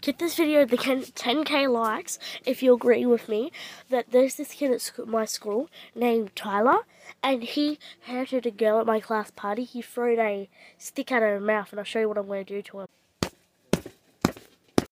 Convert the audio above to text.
get this video the 10K likes if you agree with me that there's this kid at my school named Tyler, and he hurted a girl at my class party. He threw a stick at her mouth, and I'll show you what I'm going to do to him.